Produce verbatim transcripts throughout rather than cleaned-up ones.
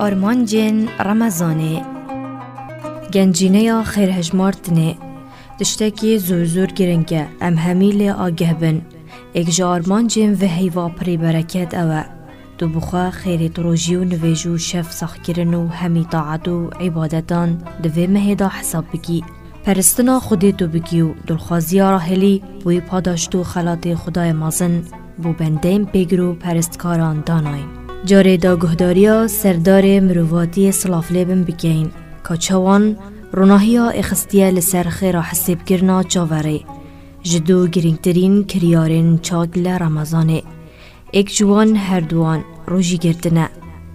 آرمانجین رمضانه گنجینه یا خیر هجمارتنه دشتکی زور زور گرنگه ام همیل آگه بن اگجا آرمانجین و هیوا پری برکت اوه دو بخوا خیر تروجی و نویجو شف سخ کرن و همی طاعت و عبادتان دوی مهدا حساب بگی پرستنا خودی تو بگی و دلخوازی راهلی بوی پاداشتو خلات خدای مازن بو بندیم بگرو پرستکاران داناین جاره دا گهداریا سردار مروواتی سلافلیبن بگین که چوان روناهیا اخستیه لسر خیره حسیب کرنا چاوره جدو گرینگترین کریارین چاک لرمضانه ایک جوان هر دوان روژی گردنه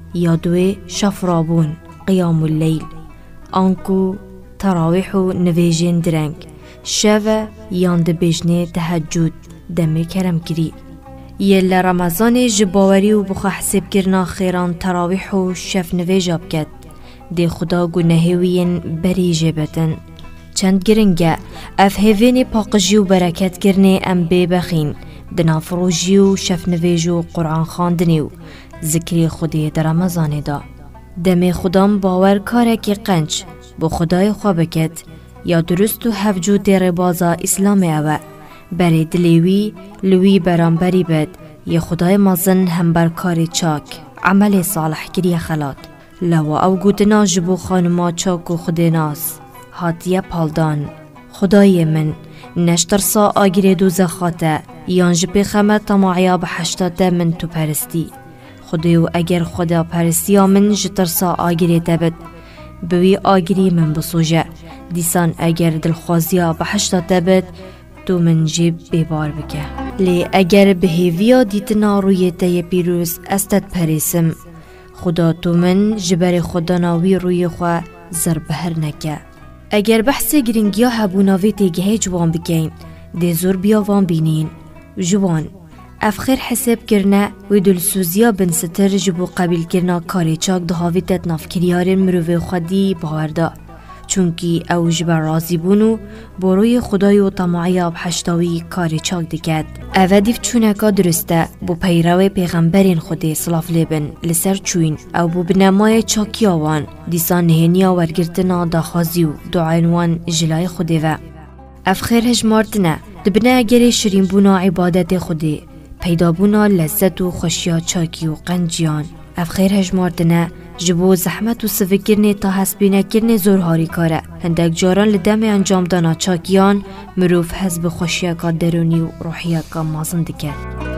یادوی شفرابون قیام اللیل آنکو تراویح و نویجین درنگ شوه یاند بجنه تهجد دم کرم کری یل رمضان جباوری و بخوا حسیب کرنا خیران تراویح و شف نویجاب کد دی خدا گناهوین بری جبتن چند گرنگه اف هیوین پاقجی و برکت کرنه ام بی بخین دنا فروجی و شف نویجو قرآن خاندنی و ذکری خودی در رمضان دا دم خدام باور کاره که قنچ بو خدای خواه بکد یا درست و هفجو دیر بازا اسلام اوه بری دلیوی لوی برانبری بد یا خدای مازن هم بر کار چاک عمل صالح کری خلات لو او گوتنا جبو خانما چاک و خود ناس هاتیه پالدان خدای من نشترسا آگیر دو زخاته یان جبی خمه تماعیا بحشتاته من تو پرستی خدایو اگر خدا پرستی من جترسا آگیر دبد بوی آگیری من بسوجه دیسان اگر دلخوازیا بحشتاته بد تو من جیب بیبار بکه لی اگر بهیویا دیتنا روی تی پیروز استد پریسم خدا تو من جبر خدا ناوی روی خواه زربهر نکه اگر بحث گرنگیا هبوناوی تیگه جوان بکین دی زور بیا وان بینین جوان افخیر حساب کرنه و دلسوزیا بن ستر جبو قبیل کرنا کاری چاک دهاوی تتناف کریارین مروی خودی باورده چونکی او جبر رازی بونو بروی خدای و طماعیا بحشتاوی کاری چاک دکد او دیف چونکا درسته بو پیروی پیغمبرین خودی صلاف لیبن لسر چوین او بو بنامای چاکی آوان دیسان نهینیا ورگرتنا داخازی و دعاینوان جلای خودی و افخیر هجمارتنه دبنه اگری شرین بونا عبادت خودی پیدا بونا لذت و خوشیا چاکی و قنجیان افخیر هجمارتنه جبو زحمت و سفکرنی تا حسبینه کرنی زورهاری کاره هندک جاران لدم انجام دانا چاکیان مروف حزب خوشیه که درونی و روحیه که مازن دکه